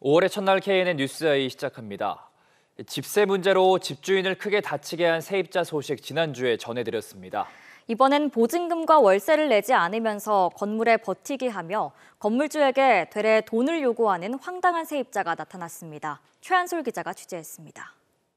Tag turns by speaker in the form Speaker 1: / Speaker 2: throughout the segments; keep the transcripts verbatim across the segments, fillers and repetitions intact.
Speaker 1: 오월의 첫날 케이엔엔 뉴스아이 시작합니다. 집세 문제로 집주인을 크게 다치게 한 세입자 소식 지난주에 전해드렸습니다.
Speaker 2: 이번엔 보증금과 월세를 내지 않으면서 건물에 버티기 하며 건물주에게 되레 돈을 요구하는 황당한 세입자가 나타났습니다. 최한솔 기자가 취재했습니다.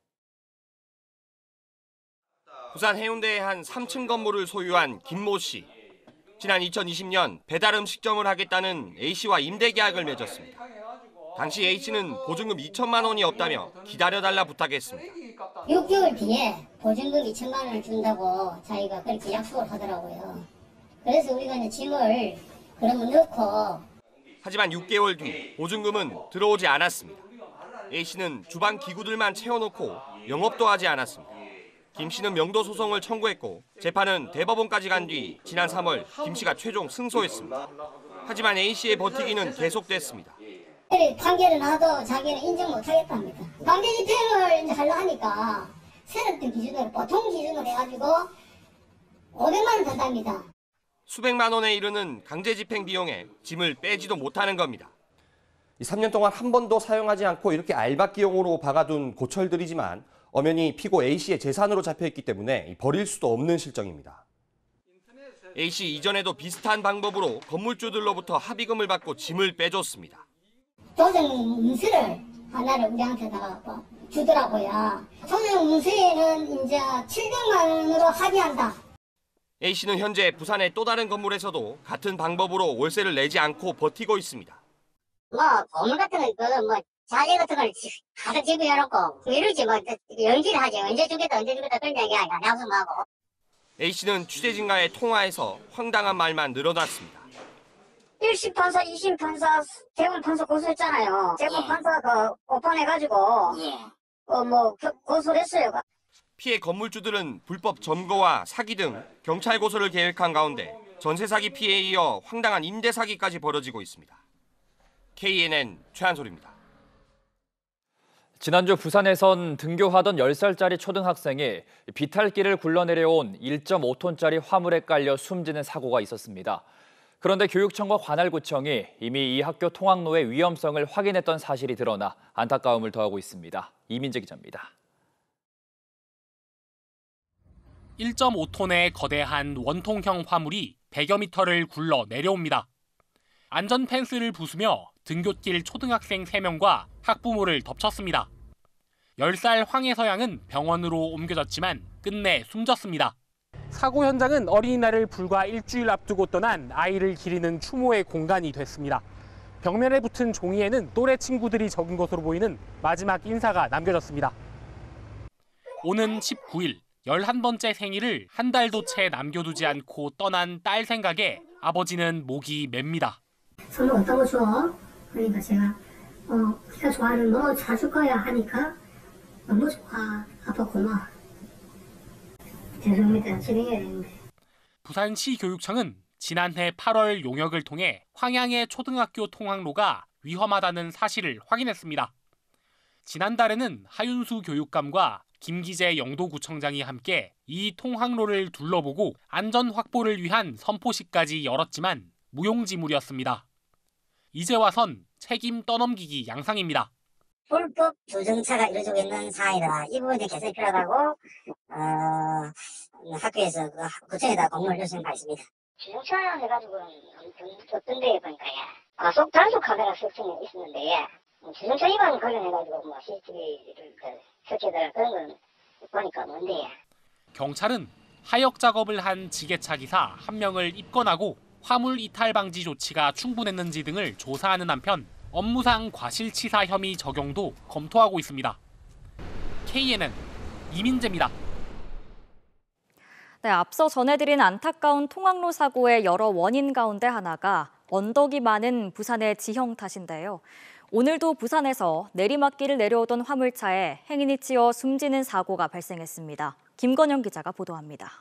Speaker 3: 부산 해운대의 한 삼 층 건물을 소유한 김모 씨. 지난 이천이십 년 배달 음식점을 하겠다는 A씨와 임대 계약을 맺었습니다. 당시 A씨는 보증금 이천만 원이 없다며 기다려달라 부탁했습니다.
Speaker 4: 육 개월 뒤에 보증금 이천만 원을 준다고 자기가 그렇게 약속을 하더라고요. 그래서 우리가 이제 짐을 그러면 넣고.
Speaker 3: 하지만 육 개월 뒤 보증금은 들어오지 않았습니다. A씨는 주방 기구들만 채워놓고 영업도 하지 않았습니다. 김씨는 명도 소송을 청구했고 재판은 대법원까지 간 뒤 지난 삼월 김씨가 최종 승소했습니다. 하지만 A씨의 버티기는 계속됐습니다.
Speaker 4: 판결을 나도 자기는 인정 못하겠답니다. 강제 집행을 이제 하려 하니까 세력들 기준으로 보통 기준으로 해가지고 오백만 원 든답니다.
Speaker 3: 수백만 원에 이르는 강제 집행 비용에 짐을 빼지도 못하는 겁니다.
Speaker 5: 삼 년 동안 한 번도 사용하지 않고 이렇게 알박기용으로 박아둔 고철들이지만 엄연히 피고 A씨의 재산으로 잡혀있기 때문에 버릴 수도 없는 실정입니다.
Speaker 3: A씨 이전에도 비슷한 방법으로 건물주들로부터 합의금을 받고 짐을 빼줬습니다.
Speaker 4: 조정 문서를 하나를 우리한테다가 주더라고요. 조정 문서에는 이제 칠백만 원으로 합의한다.
Speaker 3: A씨는 현재 부산의 또 다른 건물에서도 같은 방법으로 월세를 내지 않고 버티고 있습니다.
Speaker 4: 뭐 건물 같은 거, 뭐 자재 같은 걸 가득 집어놓고 이러지 뭐 연기를 하지. 언제 주겠다 언제 주겠다 그런 얘기 아니야. 약속하고.
Speaker 3: A씨는 취재진과의 통화에서 황당한 말만 늘어났습니다.
Speaker 4: 일 심 판사, 이 심 판사, 재벌 판사 고소했잖아요. 재벌 예. 판사가 그 오판해가지고 예. 어, 뭐 고소를 했어요.
Speaker 3: 피해 건물주들은 불법 점거와 사기 등 경찰 고소를 계획한 가운데 전세 사기 피해에 이어 황당한 임대 사기까지 벌어지고 있습니다. 케이엔엔 최한솔입니다.
Speaker 1: 지난주 부산에선 등교하던 열 살짜리 초등학생이 비탈길을 굴러내려온 일 점 오 톤짜리 화물에 깔려 숨지는 사고가 있었습니다. 그런데 교육청과 관할구청이 이미 이 학교 통학로의 위험성을 확인했던 사실이 드러나 안타까움을 더하고 있습니다. 이민재 기자입니다.
Speaker 6: 일 점 오 톤의 거대한 원통형 화물이 백여 미터를 굴러 내려옵니다. 안전 펜스를 부수며 등굣길 초등학생 세 명과 학부모를 덮쳤습니다. 열 살 황혜서 양은 병원으로 옮겨졌지만 끝내 숨졌습니다. 사고 현장은 어린이날을 불과 일주일 앞두고 떠난 아이를 기리는 추모의 공간이 됐습니다. 벽면에 붙은 종이에는 또래 친구들이 적은 것으로 보이는 마지막 인사가 남겨졌습니다. 오는 십구 일, 열한 번째 생일을 한 달도 채 남겨두지 않고 떠난 딸 생각에 아버지는 목이 맵니다.
Speaker 4: 선물 어떤 거 줘? 그러니까 제가 어, 네가 좋아하는 거 사줄 거야 하니까 너무 좋아. 아빠 고마워. 죄송합니다. 진행해야 되는데.
Speaker 6: 부산시 교육청은 지난해 팔월 용역을 통해 황양의 초등학교 통학로가 위험하다는 사실을 확인했습니다. 지난달에는 하윤수 교육감과 김기재 영도구청장이 함께 이 통학로를 둘러보고 안전 확보를 위한 선포식까지 열었지만 무용지물이었습니다. 이제 와선 책임 떠넘기기 양상입니다.
Speaker 4: 불법 조정차가 이루어지고 있는 사안이다. 이 부분이 개선이 필요하다고 어, 학교에서 그 구청에다 공문을 요청한 바 있습니다. 조정차 해가지고는 어떤 데에 보니까 아, 속 단속 카메라 설치는 있었는데 조정차 위반 관련해가지고 뭐 씨씨티비를 설치해달라 그런 건 보니까 뭔데.
Speaker 6: 경찰은 하역 작업을 한 지게차 기사 한 명을 입건하고 화물 이탈 방지 조치가 충분했는지 등을 조사하는 한편 업무상 과실치사 혐의 적용도 검토하고 있습니다. 케이엔엔 이민재입니다.
Speaker 2: 네, 앞서 전해드린 안타까운 통학로 사고의 여러 원인 가운데 하나가 언덕이 많은 부산의 지형 탓인데요. 오늘도 부산에서 내리막길을 내려오던 화물차에 행인이 치여 숨지는 사고가 발생했습니다. 김건영 기자가 보도합니다.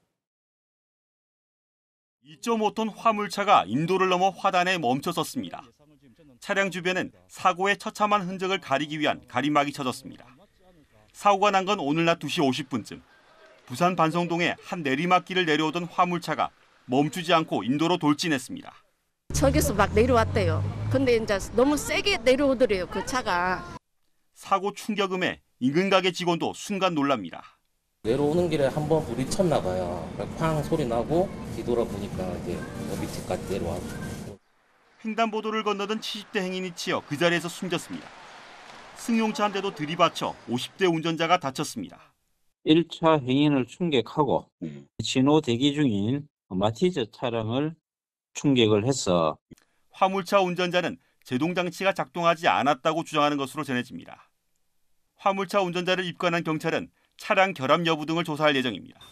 Speaker 7: 이 점 오 톤 화물차가 인도를 넘어 화단에 멈춰섰습니다. 차량 주변엔 사고의 처참한 흔적을 가리기 위한 가림막이 쳐졌습니다. 사고가 난 건 오늘 낮 두 시 오십 분쯤. 부산 반성동의 한 내리막길을 내려오던 화물차가 멈추지 않고 인도로 돌진했습니다.
Speaker 8: 저기서 막 내려왔대요. 근데 이제 너무 세게 내려오더래요, 그 차가.
Speaker 7: 사고 충격음에 인근 가게 직원도 순간 놀랍니다.
Speaker 9: 내려오는 길에 한번 불이 쳤나 봐요. 쾅 소리 나고 뒤돌아보니까 이제 밑에까지 내려와고.
Speaker 7: 횡단보도를 건너던 칠십 대 행인이 치여 그 자리에서 숨졌습니다. 승용차 한 대도 들이받쳐 오십 대 운전자가 다쳤습니다.
Speaker 10: 일 차 행인을 충격하고 신호 대기 중인 마티즈 차량을 충격을 해서
Speaker 7: 화물차 운전자는 제동장치가 작동하지 않았다고 주장하는 것으로 전해집니다. 화물차 운전자를 입건한 경찰은 차량 결함 여부 등을 조사할 예정입니다.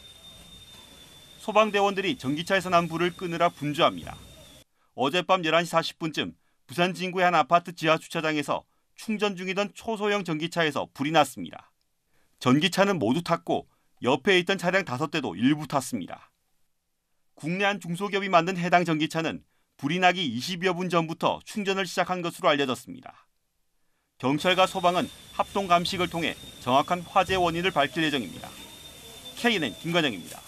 Speaker 7: 소방대원들이 전기차에서 난 불을 끄느라 분주합니다. 어젯밤 열한 시 사십 분쯤 부산 진구의 한 아파트 지하 주차장에서 충전 중이던 초소형 전기차에서 불이 났습니다. 전기차는 모두 탔고 옆에 있던 차량 다섯 대도 일부 탔습니다. 국내 한 중소기업이 만든 해당 전기차는 불이 나기 이십여 분 전부터 충전을 시작한 것으로 알려졌습니다. 경찰과 소방은 합동 감식을 통해 정확한 화재 원인을 밝힐 예정입니다. 케이엔엔 김관영입니다.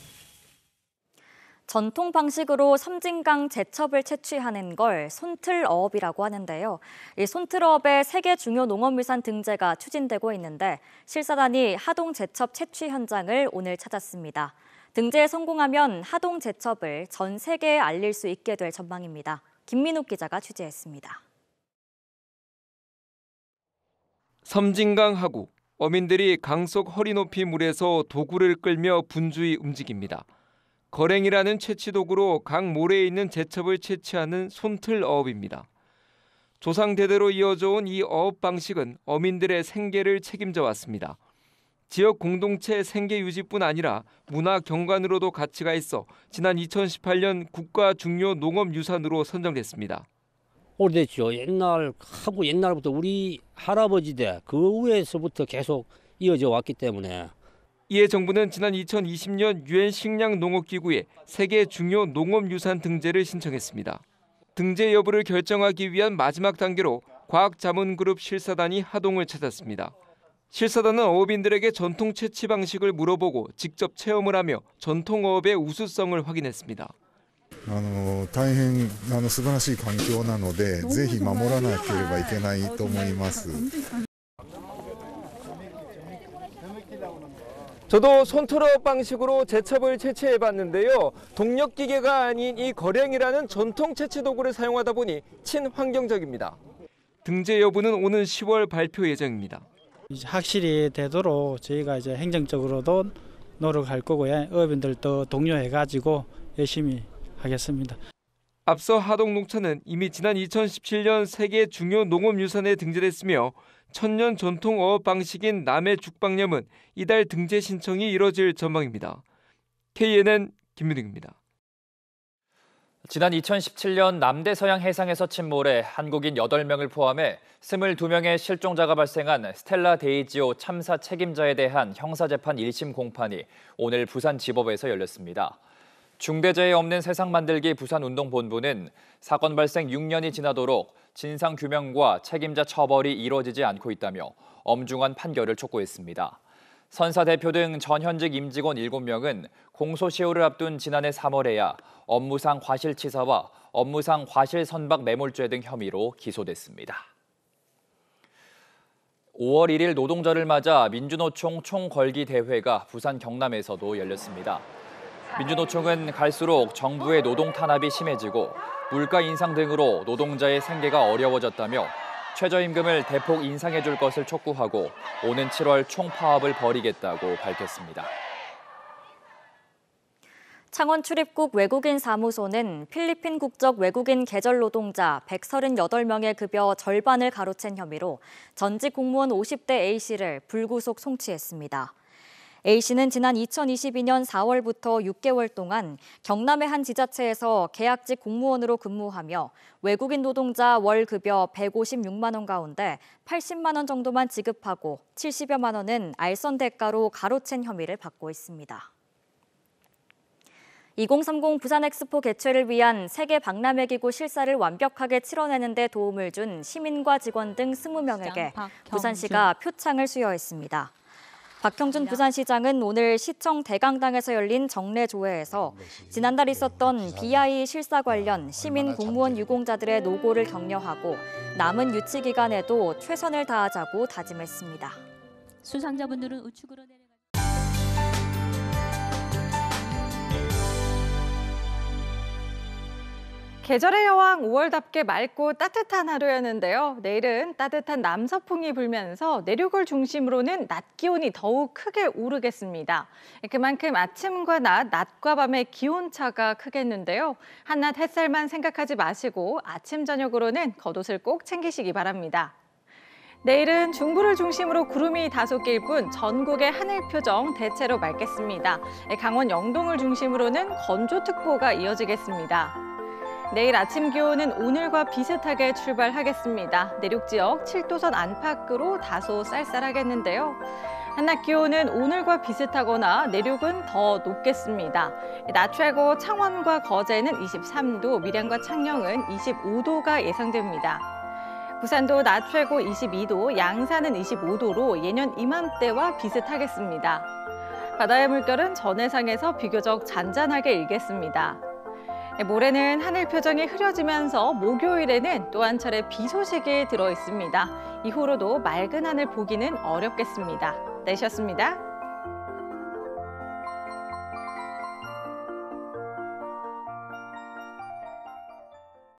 Speaker 2: 전통 방식으로 섬진강 제첩을 채취하는 걸 손틀어업이라고 하는데요. 이 손틀어업의 세계 중요 농업유산 등재가 추진되고 있는데 실사단이 하동 제첩 채취 현장을 오늘 찾았습니다. 등재에 성공하면 하동 제첩을 전 세계에 알릴 수 있게 될 전망입니다. 김민욱 기자가 취재했습니다.
Speaker 11: 섬진강 하구, 어민들이 강 속 허리 높이 물에서 도구를 끌며 분주히 움직입니다. 거랭이라는 채취 도구로 강 모래에 있는 제첩을 채취하는 손틀어업입니다. 조상 대대로 이어져 온 이 어업 방식은 어민들의 생계를 책임져 왔습니다. 지역 공동체 생계 유지뿐 아니라 문화 경관으로도 가치가 있어 지난 이천십팔 년 국가 중요 농업유산으로 선정됐습니다.
Speaker 12: 오래됐죠. 옛날 하고 옛날부터 우리 할아버지들 그 위에서부터 계속 이어져 왔기 때문에.
Speaker 11: 이에 정부는 지난 이천이십 년 유엔 식량농업기구에 세계 중요 농업유산 등재를 신청했습니다. 등재 여부를 결정하기 위한 마지막 단계로 과학자문그룹 실사단이 하동을 찾았습니다. 실사단은 어업인들에게 전통 채취 방식을 물어보고 직접 체험을 하며 전통어업의 우수성을 확인했습니다.
Speaker 13: あの大変あの素晴らしい環境なので、ぜひ守らなければいけないと思います。
Speaker 11: 저도 손틀어업 방식으로 제첩을 채취해봤는데요. 동력기계가 아닌 이 거랭이라는 전통 채취 도구를 사용하다 보니 친환경적입니다. 등재 여부는 오는 시월 발표 예정입니다.
Speaker 14: 이제 확실히 되도록 저희가 이제 행정적으로도 노력할 거고요. 어민들도 독려해가지고 열심히 하겠습니다.
Speaker 11: 앞서 하동농차는 이미 지난 이천십칠 년 세계 중요 농업유산에 등재됐으며 천년 전통 어업 방식인 남해 죽방염은 이달 등재 신청이 이뤄질 전망입니다. 케이엔엔 김민욱입니다.
Speaker 1: 지난 이천십칠 년 남대서양 해상에서 침몰해 한국인 여덟 명을 포함해 이십이 명의 실종자가 발생한 스텔라 데이지오 참사 책임자에 대한 형사재판 일 심 공판이 오늘 부산지법에서 열렸습니다. 중대재해 없는 세상 만들기 부산운동본부는 사건 발생 육 년이 지나도록 진상규명과 책임자 처벌이 이루어지지 않고 있다며 엄중한 판결을 촉구했습니다. 선사 대표 등 전현직 임직원 일곱 명은 공소시효를 앞둔 지난해 삼월에야 업무상 과실치사와 업무상 과실선박 매몰죄 등 혐의로 기소됐습니다. 오월 일일 노동절을 맞아 민주노총 총걸기 대회가 부산 경남에서도 열렸습니다. 민주노총은 갈수록 정부의 노동 탄압이 심해지고 물가 인상 등으로 노동자의 생계가 어려워졌다며 최저임금을 대폭 인상해 줄 것을 촉구하고 오는 칠월 총파업을 벌이겠다고 밝혔습니다.
Speaker 2: 창원 출입국 외국인 사무소는 필리핀 국적 외국인 계절 노동자 백삼십팔 명의 급여 절반을 가로챈 혐의로 전직 공무원 오십 대 A씨를 불구속 송치했습니다. A씨는 지난 이천이십이 년 사월부터 육 개월 동안 경남의 한 지자체에서 계약직 공무원으로 근무하며 외국인 노동자 월 급여 백오십육만 원 가운데 팔십만 원 정도만 지급하고 칠십여만 원은 알선 대가로 가로챈 혐의를 받고 있습니다. 이천삼십 부산 엑스포 개최를 위한 세계 박람회 기구 실사를 완벽하게 치러내는 데 도움을 준 시민과 직원 등 이십 명에게 부산시가 표창을 수여했습니다. 박형준 부산시장은 오늘 시청 대강당에서 열린 정례조회에서 지난달 있었던 비아이 실사 관련 시민 공무원 유공자들의 노고를 격려하고 남은 유치 기간에도 최선을 다하자고 다짐했습니다.
Speaker 15: 수상자분들은 우측으로 내려
Speaker 16: 계절의 여왕 오월답게 맑고 따뜻한 하루였는데요. 내일은 따뜻한 남서풍이 불면서 내륙을 중심으로는 낮 기온이 더욱 크게 오르겠습니다. 그만큼 아침과 낮, 낮과 밤의 기온차가 크겠는데요. 한낮 햇살만 생각하지 마시고 아침, 저녁으로는 겉옷을 꼭 챙기시기 바랍니다. 내일은 중부를 중심으로 구름이 다소 낄 뿐 전국의 하늘 표정 대체로 맑겠습니다. 강원 영동을 중심으로는 건조특보가 이어지겠습니다. 내일 아침 기온은 오늘과 비슷하게 출발하겠습니다. 내륙 지역 칠 도선 안팎으로 다소 쌀쌀하겠는데요. 한낮 기온은 오늘과 비슷하거나 내륙은 더 높겠습니다. 낮 최고 창원과 거제는 이십삼 도, 밀양과 창녕은 이십오 도가 예상됩니다. 부산도 낮 최고 이십이 도, 양산은 이십오 도로 예년 이맘때와 비슷하겠습니다. 바다의 물결은 전해상에서 비교적 잔잔하게 일겠습니다. 모레는 하늘 표정이 흐려지면서 목요일에는 또 한 차례 비 소식이 들어 있습니다. 이후로도 맑은 하늘 보기는 어렵겠습니다. 내셨습니다.